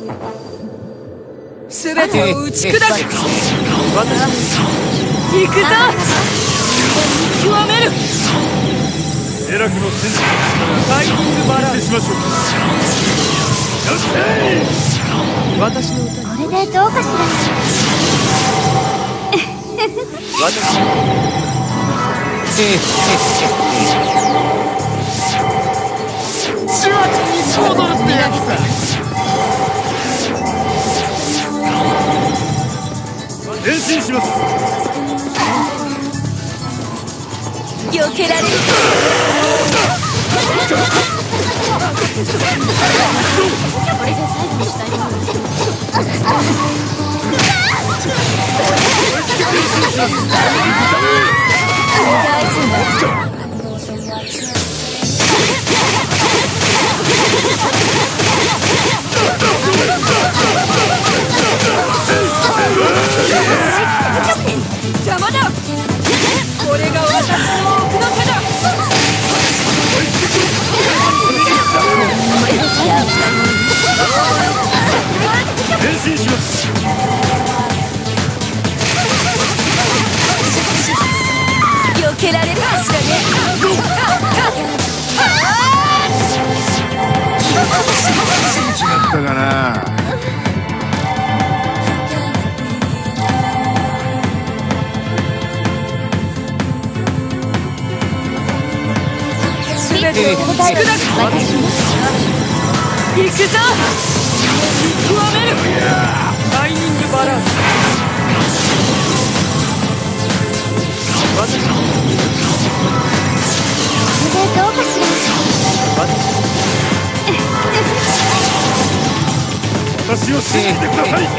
すべてを打ち砕く。行くぞ。極める。 エラクの戦士、タイミングバランスしましょう。よっしゃい。 私の歌。 これでどうかしら。 私のシュワキに戻るってやつだ。変身します。 避けられる。これで最後にしたい。 邪魔だ。これが私の奥の手だ。 変身します。 避けられるかしらね。 違ったかな。 すべてを打ち砕く。行くぞ。極める。タイミングバランス。私これでどうかしら。 私を信じてください。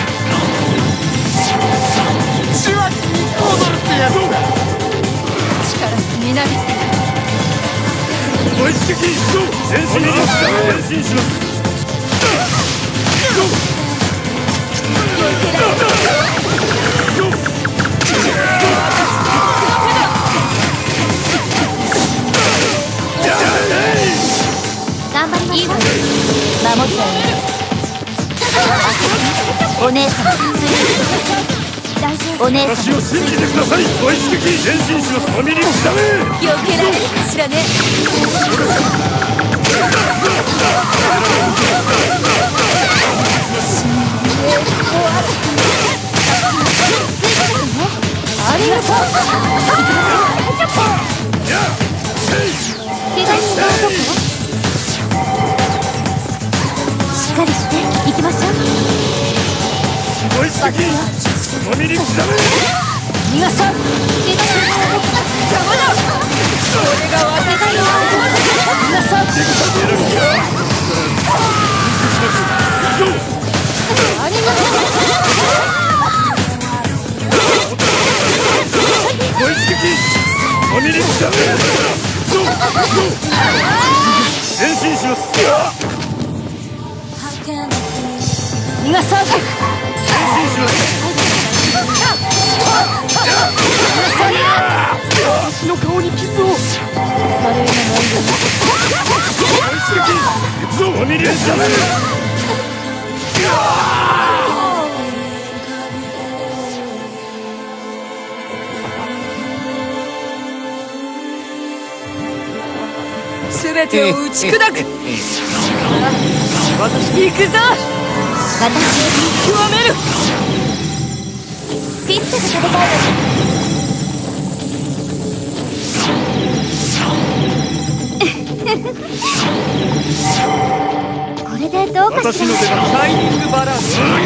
シュワキに戻るってやつだ。 力みなぎって。 ご一撃。変身します。 頑張りましょう。守ってあげる。お姉様、大丈夫。お姉様、 私を信じてください。ご一撃。変身します。お見に来たね。 避けられるかしらね。ありがとう。怪我人はどこ？しっかりして行きましょう。 ご一撃。お見に来たね。 逃がさん。 怪我人はどこ？ 邪魔だ。これが私の逃がさん。 ありがとう。 ご一撃。お見に来たね。変身します。 逃がさん。 変身します。 私の顔に傷を。華麗な内容。 ご一撃。行くぞ。お見に来たね。 すべてを打ち砕く。行くぞ。 私極める。 ピッツァが食べたいわ。これでどうかしら。 私の手がタイミングバランス。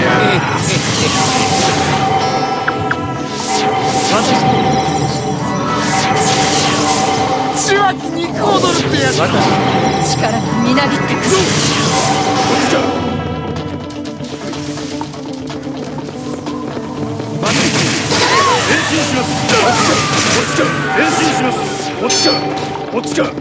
シュワキに戻るってやつだ。 力がみなぎってくる。 変身します。変身します。こっちか。こっちか。変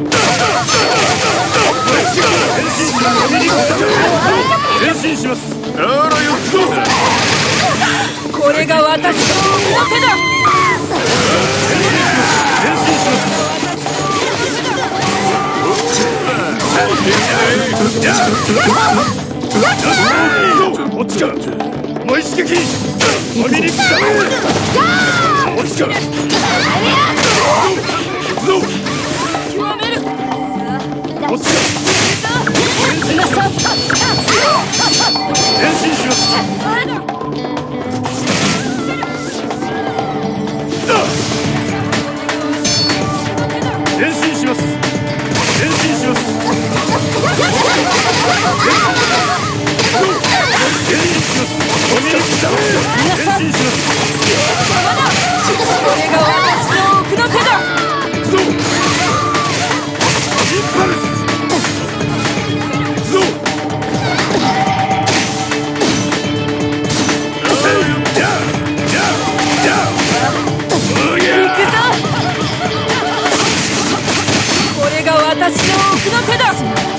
身します。変身します。あらよっと。 これが私の手だ。 変身します。やっこっちか。お前一撃お見に来たね。こっちか。行くぞ。 極める。 こっちか。前進します。前進します。前進します。お見に来たね。前進します。 これが私の奥の手だ。 行くぞ。インパルス。行くぞ。 行くぞ。これが私の奥の手だ。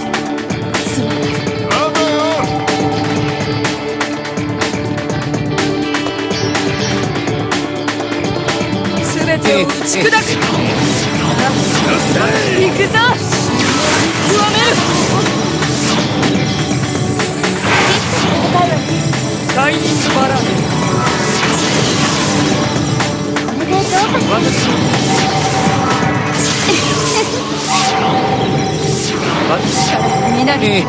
全てを打ち砕く。行くぞ。極める。シャイニングバラード。私の皆に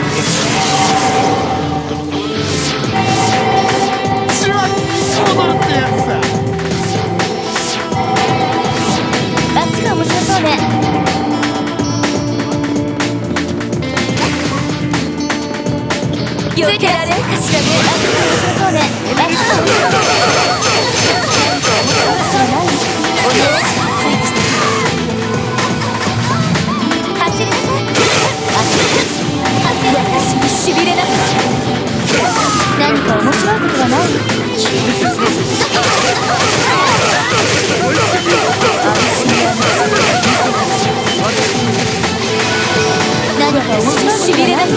血は戻るってやつだ。 あっちが面白そうね。避けられるかしらね。あっちが面白そうね。あっちが面白そうね。お姉さんついてきて。走りなさい。私にしびれなさい。何か面白いことはない？何か面白いしびれなさい。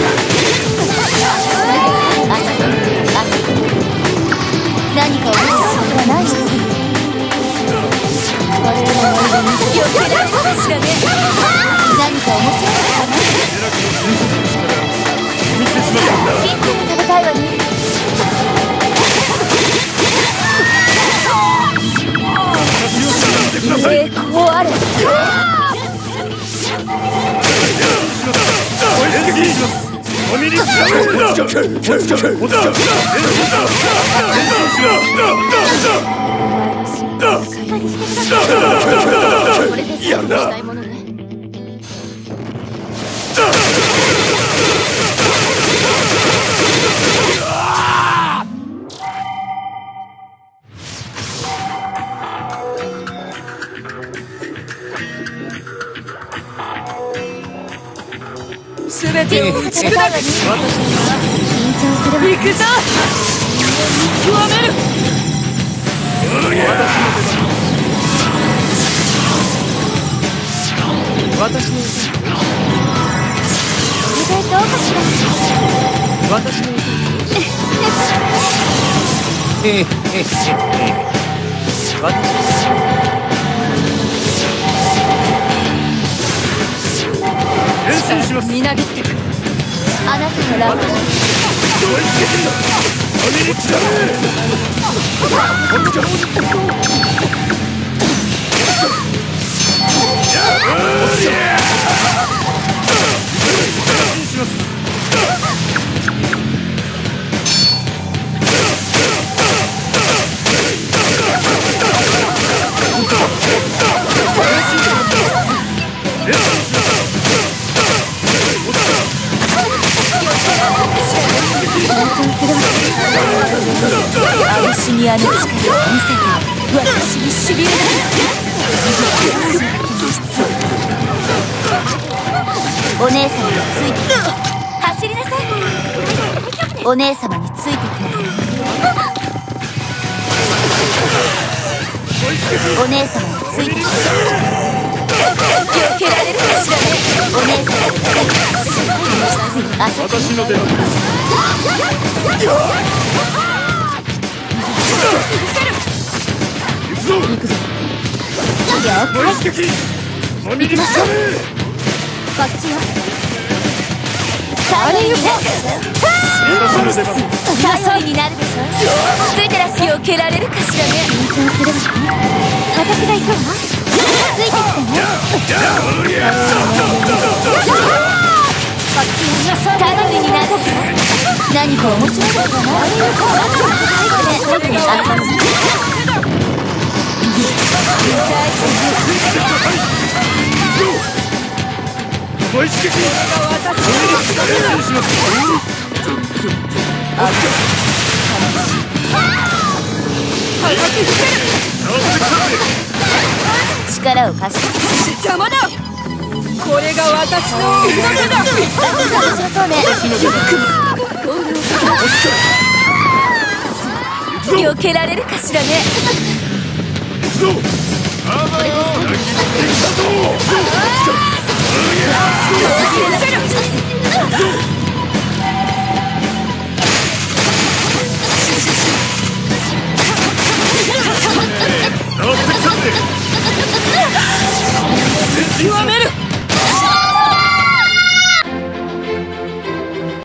何か面白いことはない？我々の間に避けられるかしらね。何か面白いことはない？ピッツァが食べたいわね。栄光あれ。 お見に来たね。やるな。 全てを打ち砕く。私は緊張するわ。 行くぞ。極める。私のこれでどうかしら。 私の前進します。 みなぎってく。 あなたのラブお見に来た私にあの力を見せて私にしびれない。お姉様についてきて。走りなさい。お姉様についてきなさい。お姉様についてきて。避けられるかしらね。お姉様についてきて。 私の出番。行くぞ。もう一撃。お見に来たね。 こっちよ。 あれよ。 私の出番。 になるでしょ。ついてらっしゃい。避けられるかしらね。緊張するわね。私が行くわ。ついてきてね。頼りになる。何か面白いことがあるのか。遊び。 思い刺激力を貸して。 邪魔だ。これが私の運命だ。 面白そうね。避けられるかしらね。 極める。